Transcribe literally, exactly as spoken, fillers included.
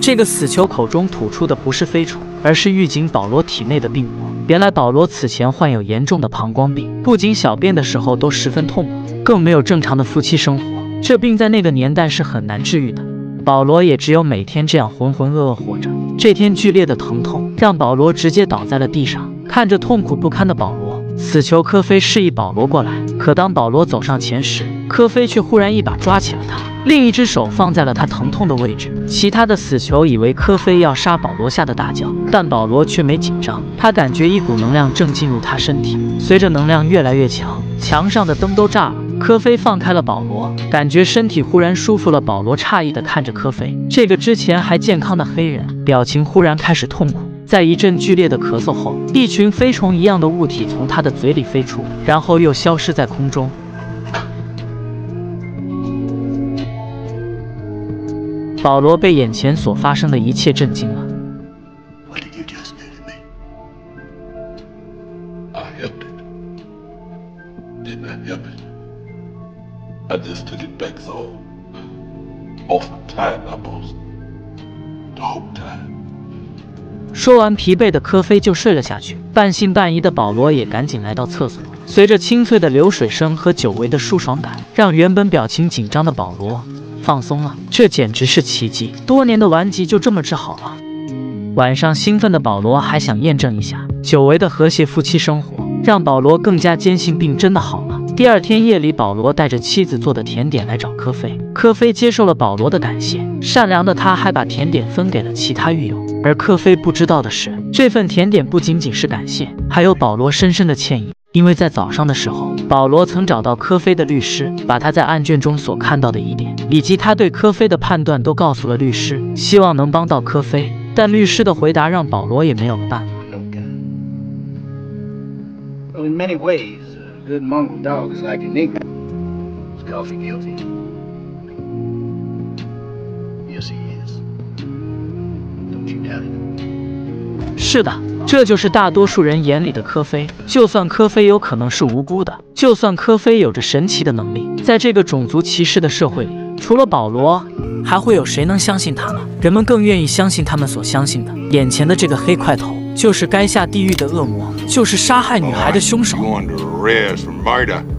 这个死囚口中吐出的不是飞虫，而是预警保罗体内的病魔。原来保罗此前患有严重的膀胱病，不仅小便的时候都十分痛苦，更没有正常的夫妻生活。这病在那个年代是很难治愈的。保罗也只有每天这样浑浑噩噩活着。这天剧烈的疼痛让保罗直接倒在了地上，看着痛苦不堪的保罗，死囚科菲示意保罗过来。可当保罗走上前时，科菲却忽然一把抓起了他，另一只手放在了他疼痛的位置。其他的死囚以为科菲要杀保罗，吓得大叫，但保罗却没紧张。他感觉一股能量正进入他身体，随着能量越来越强，墙上的灯都炸了。科菲放开了保罗，感觉身体忽然舒服了。保罗诧异地看着科菲，这个之前还健康的黑人，表情忽然开始痛苦。在一阵剧烈的咳嗽后，一群飞虫一样的物体从他的嘴里飞出，然后又消失在空中。保罗被眼前所发生的一切震惊了。 What did you just do to me? I helped it. Didn't I help it? I just took it back so off time apples. The whole time. 说完，疲惫的科菲就睡了下去。半信半疑的保罗也赶紧来到厕所。随着清脆的流水声和久违的舒爽感，让原本表情紧张的保罗放松了。这简直是奇迹！多年的顽疾就这么治好了。晚上，兴奋的保罗还想验证一下久违的和谐夫妻生活，让保罗更加坚信病真的好了。第二天夜里，保罗带着妻子做的甜点来找科菲。科菲接受了保罗的感谢，善良的他还把甜点分给了其他狱友。而科菲不知道的是，这份甜点不仅仅是感谢，还有保罗深深的歉意。因为在早上的时候，保罗曾找到科菲的律师，把他在案卷中所看到的疑点，以及他对科菲的判断都告诉了律师，希望能帮到科菲。但律师的回答让保罗也没有了办法。 Well, in many ways, a good mongrel dog is like an enigma. Is Coffee guilty? Yes, he is. Don't you doubt it? 是的，这就是大多数人眼里的科菲。就算科菲有可能是无辜的，就算科菲有着神奇的能力，在这个种族歧视的社会里，除了保罗，还会有谁能相信他呢？人们更愿意相信他们所相信的，眼前的这个黑块头就是该下地狱的恶魔，就是杀害女孩的凶手。 You're under arrest for murder.